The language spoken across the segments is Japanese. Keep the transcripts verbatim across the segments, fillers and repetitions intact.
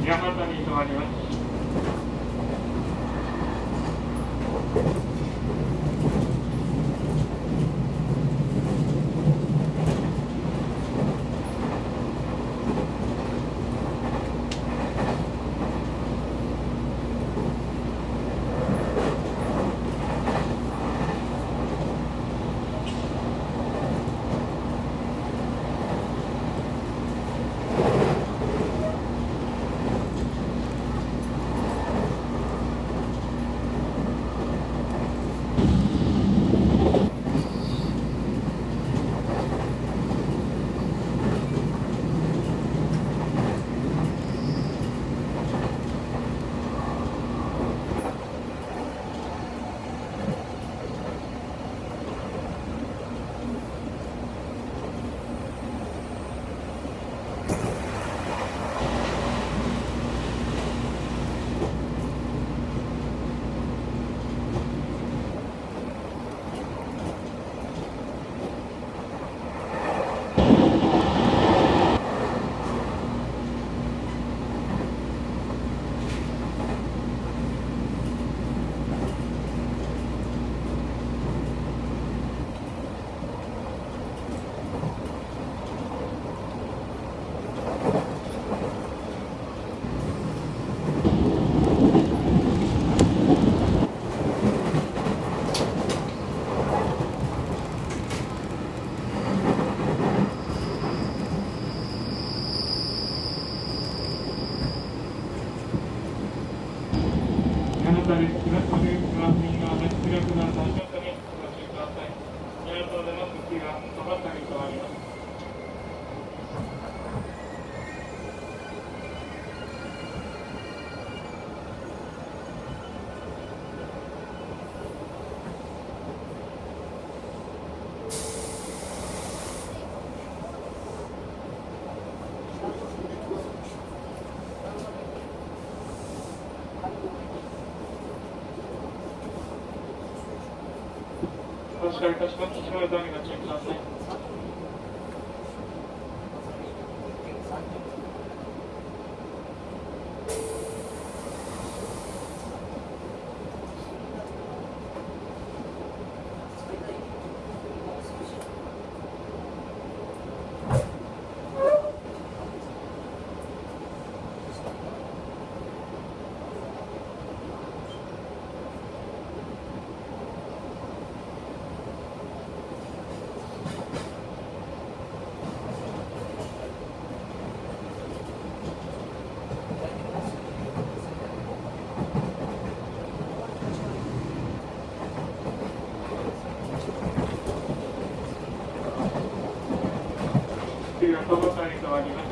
八幡に停まります。お知らせいたします。しばらくお待ちください。その他に変わります。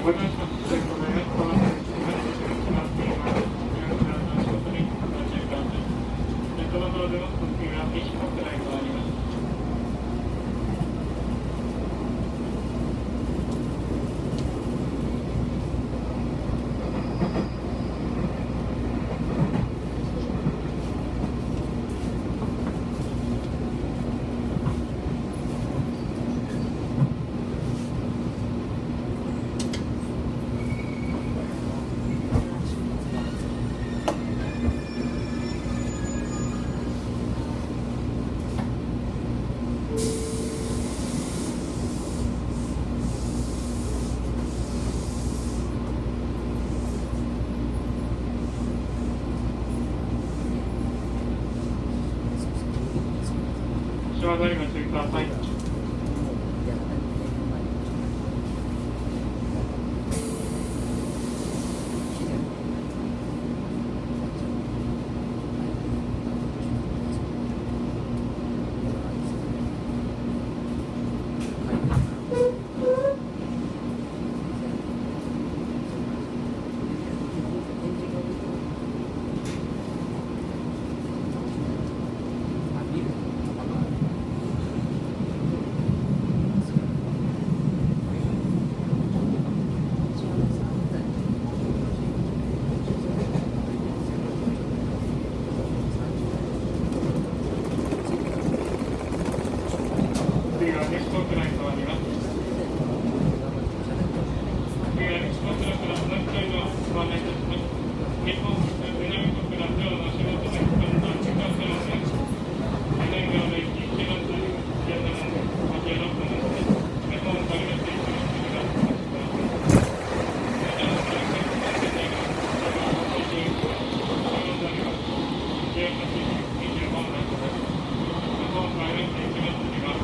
ご乗車ありがとうございます。この先が閉まっています。ご乗車のことにご注意ください。ネットの道での呼吸は意識のくらいとあります。車外ご注意ください。次はネクストクライとあります。次はネクストクラスの乗り換えをご案内いたします。日本南国ラジオの仕事で関東地方線です。南側の駅、いちばん線、じゅうななふん、ごじゅうろっぷんです。日本旅のステーションの次がお待ちください。また、お客様の船内が、最新、日本旅はじゅうはちじにじゅうごふんです。日本旅のステーションの次が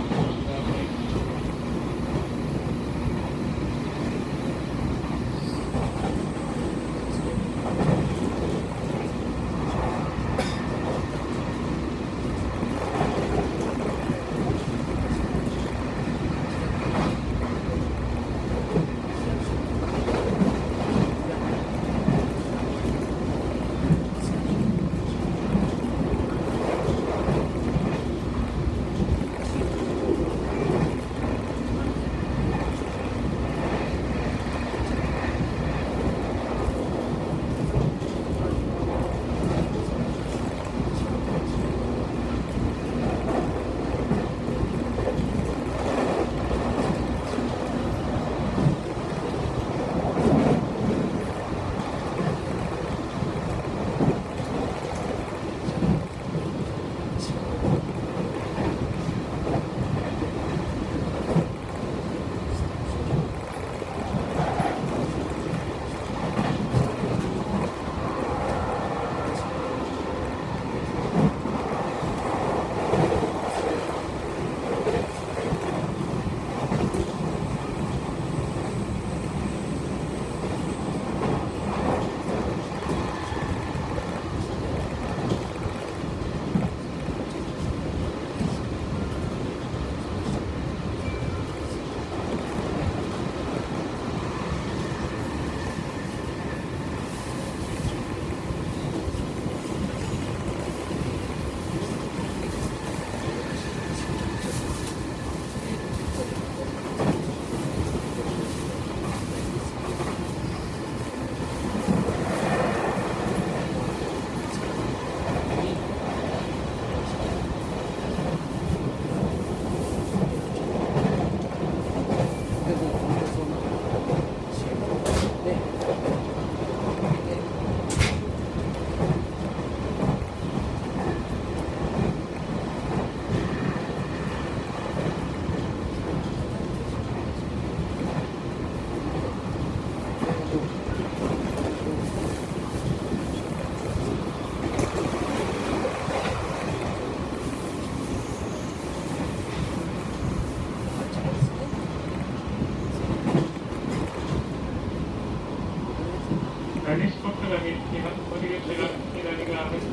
西国が見つけます。堀口が左側です。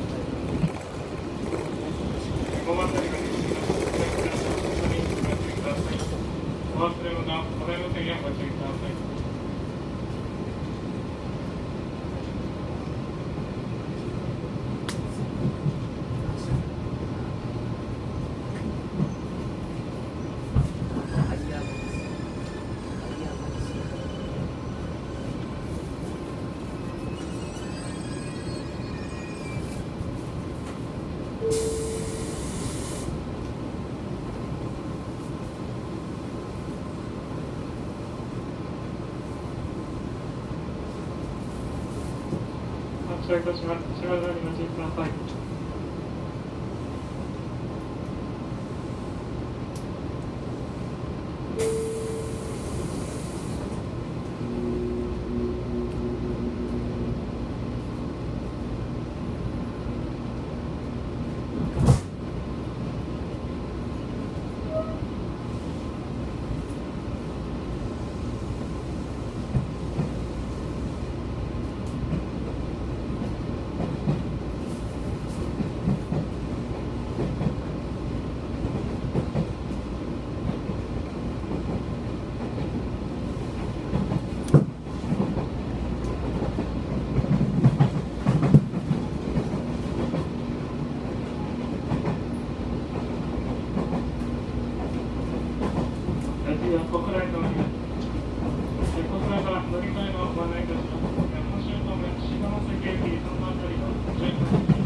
ごばん台が見つけます。これからそこにご注意ください。お忘れ物、お買い物にはご注意ください。 発車いたします。しばらくお待ちください。次は小倉へとなります。小倉から乗り換えのご案内いたします。本州方面、下関駅さんばん乗り場、じゅうはち